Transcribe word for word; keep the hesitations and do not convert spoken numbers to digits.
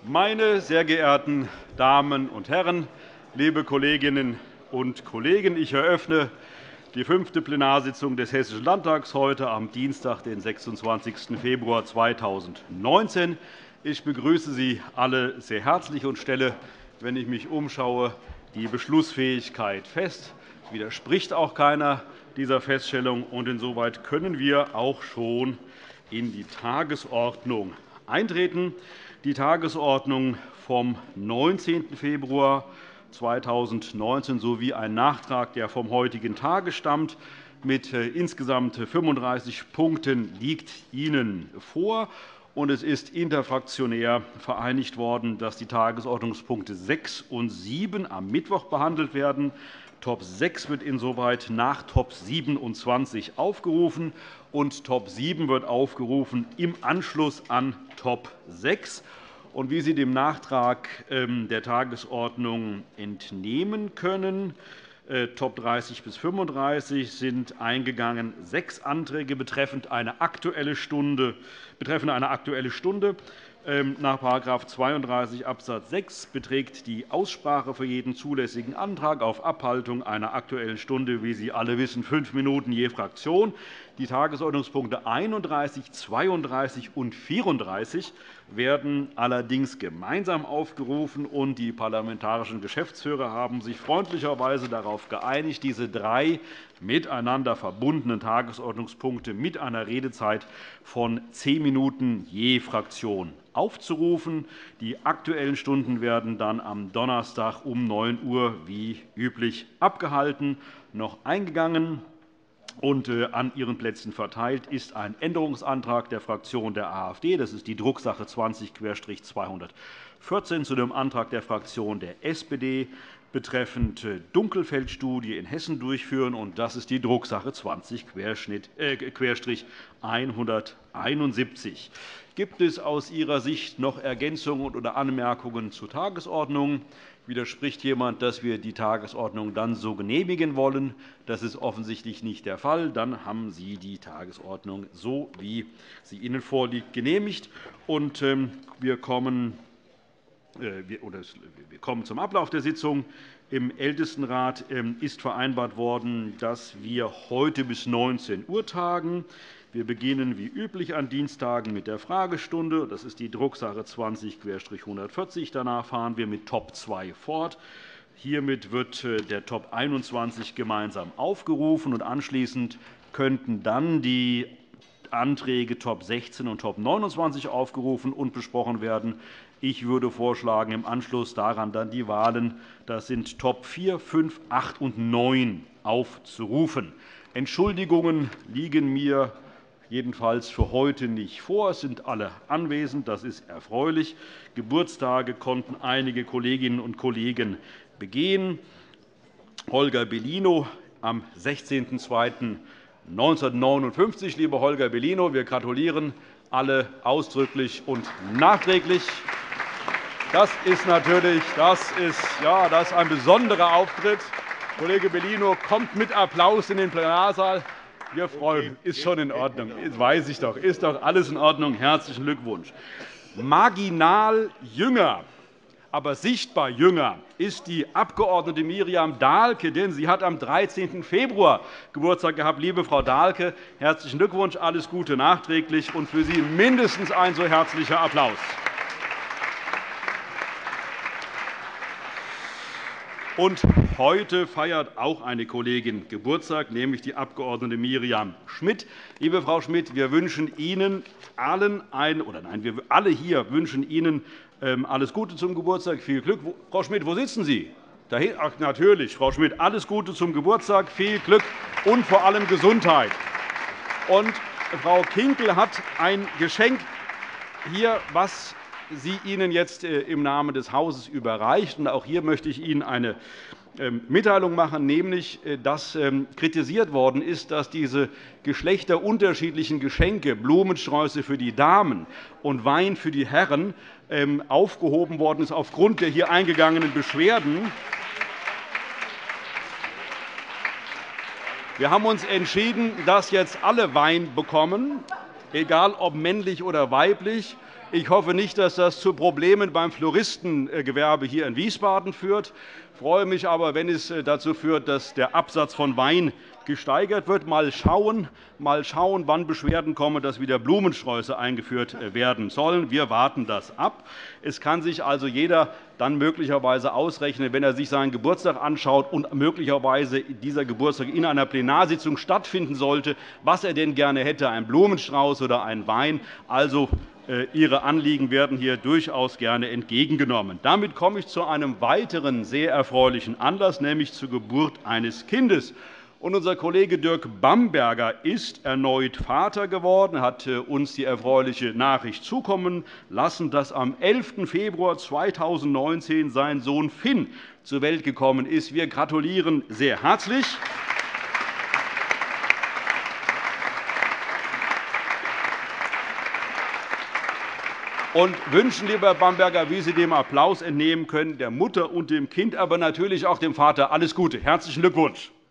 Meine sehr geehrten Damen und Herren, liebe Kolleginnen und Kollegen! Ich eröffne die fünfte Plenarsitzung des Hessischen Landtags heute am Dienstag, den sechsundzwanzigsten Februar zweitausendneunzehn. Ich begrüße Sie alle sehr herzlich und stelle, wenn ich mich umschaue, die Beschlussfähigkeit fest. Es widerspricht auch keiner dieser Feststellung, und insoweit können wir auch schon in die Tagesordnung eintreten. Die Tagesordnung vom neunzehnten Februar zweitausendneunzehn sowie ein Nachtrag, der vom heutigen Tage stammt, mit insgesamt fünfunddreißig Punkten liegt Ihnen vor. Es ist interfraktionär vereinigt worden, dass die Tagesordnungspunkte sechs und sieben am Mittwoch behandelt werden. Top sechs wird insoweit nach Top siebenundzwanzig aufgerufen, und Top sieben wird aufgerufen im Anschluss an Top sechs. Und wie Sie dem Nachtrag der Tagesordnung entnehmen können, Top dreißig bis fünfunddreißig sind eingegangen sechs Anträge betreffend eine Aktuelle Stunde. Betreffend eine Aktuelle Stunde. Nach § zweiunddreißig Abs. sechs beträgt die Aussprache für jeden zulässigen Antrag auf Abhaltung einer Aktuellen Stunde, wie Sie alle wissen, fünf Minuten je Fraktion. Die Tagesordnungspunkte einunddreißig, zweiunddreißig und vierunddreißig werden allerdings gemeinsam aufgerufen, und die parlamentarischen Geschäftsführer haben sich freundlicherweise darauf geeinigt, diese drei miteinander verbundenen Tagesordnungspunkte mit einer Redezeit von zehn Minuten je Fraktion aufzurufen. Die Aktuellen Stunden werden dann am Donnerstag um neun Uhr wie üblich abgehalten. Noch eingegangen und an Ihren Plätzen verteilt ist ein Änderungsantrag der Fraktion der AfD. Das ist die Drucksache zwanzig zweihundertvierzehn zu dem Antrag der Fraktion der SPD betreffend Dunkelfeldstudie in Hessen durchführen. Und das ist die Drucksache zwanzig zweihunderteinundsiebzig. Gibt es aus Ihrer Sicht noch Ergänzungen oder Anmerkungen zur Tagesordnung? Widerspricht jemand, dass wir die Tagesordnung dann so genehmigen wollen? Das ist offensichtlich nicht der Fall. Dann haben Sie die Tagesordnung, so wie sie Ihnen vorliegt, genehmigt. Und wir kommen wir kommen zum Ablauf der Sitzung. Im Ältestenrat ist vereinbart worden, dass wir heute bis neunzehn Uhr tagen. Wir beginnen wie üblich an Dienstagen mit der Fragestunde. Das ist die Drucksache zwanzig hundertvierzig. Danach fahren wir mit Top zwei fort. Hiermit wird der Top einundzwanzig gemeinsam aufgerufen, und anschließend könnten dann die Anträge Top sechzehn und Top neunundzwanzig aufgerufen und besprochen werden. Ich würde vorschlagen, im Anschluss daran dann die Wahlen, das sind Top vier, fünf, acht und neun, aufzurufen. Entschuldigungen liegen mir jedenfalls für heute nicht vor. Es sind alle anwesend. Das ist erfreulich. Geburtstage konnten einige Kolleginnen und Kollegen begehen. Holger Bellino am sechzehnten zweiten neunzehnhundertneunundfünfzig. Lieber Holger Bellino, wir gratulieren alle ausdrücklich und nachträglich. Das ist natürlich das ist, ja, das ist ein besonderer Auftritt. Kollege Bellino kommt mit Applaus in den Plenarsaal. Wir freuen uns. Ist schon in Ordnung. Das weiß ich doch. Ist doch alles in Ordnung. Herzlichen Glückwunsch. Marginal jünger, aber sichtbar jünger ist die Abg. Miriam Dahlke, denn sie hat am dreizehnten Februar Geburtstag gehabt. Liebe Frau Dahlke, herzlichen Glückwunsch, alles Gute nachträglich und für Sie mindestens ein so herzlicher Applaus. Und heute feiert auch eine Kollegin Geburtstag, nämlich die Abg. Miriam Schmidt. Liebe Frau Schmidt, wir wünschen Ihnen allen ein, oder nein, wir alle hier wünschen Ihnen alles Gute zum Geburtstag, viel Glück. Frau Schmidt, wo sitzen Sie? Dahin, ach, natürlich, Frau Schmidt, alles Gute zum Geburtstag, viel Glück und vor allem Gesundheit. Und Frau Kinkel hat ein Geschenk hier, was sie Ihnen jetzt im Namen des Hauses überreicht. Auch hier möchte ich Ihnen eine Mitteilung machen, nämlich dass kritisiert worden ist, dass diese geschlechterunterschiedlichen Geschenke, Blumensträuße für die Damen und Wein für die Herren, aufgehoben worden ist aufgrund der hier eingegangenen Beschwerden. Wir haben uns entschieden, dass jetzt alle Wein bekommen, egal ob männlich oder weiblich. Ich hoffe nicht, dass das zu Problemen beim Floristengewerbe hier in Wiesbaden führt. Ich freue mich aber, wenn es dazu führt, dass der Absatz von Wein gesteigert wird. Mal schauen, mal schauen, wann Beschwerden kommen, dass wieder Blumensträuße eingeführt werden sollen. Wir warten das ab. Es kann sich also jeder dann möglicherweise ausrechnen, wenn er sich seinen Geburtstag anschaut und möglicherweise dieser Geburtstag in einer Plenarsitzung stattfinden sollte, was er denn gerne hätte, einen Blumenstrauß oder einen Wein. Also, Ihre Anliegen werden hier durchaus gerne entgegengenommen. Damit komme ich zu einem weiteren sehr erfreulichen Anlass, nämlich zur Geburt eines Kindes. Unser Kollege Dirk Bamberger ist erneut Vater geworden. Er hat uns die erfreuliche Nachricht zukommen lassen, dass am elften Februar zweitausendneunzehn sein Sohn Finn zur Welt gekommen ist. Wir gratulieren sehr herzlich. Und wünschen, lieber Herr Bamberger, wie Sie dem Applaus entnehmen können, der Mutter und dem Kind, aber natürlich auch dem Vater alles Gute. Herzlichen Glückwunsch!